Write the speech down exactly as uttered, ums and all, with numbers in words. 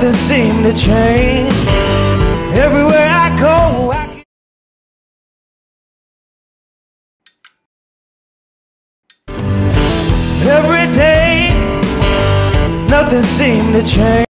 nothing seemed to change. Everywhere I go, I can... Every day, nothing seemed to change.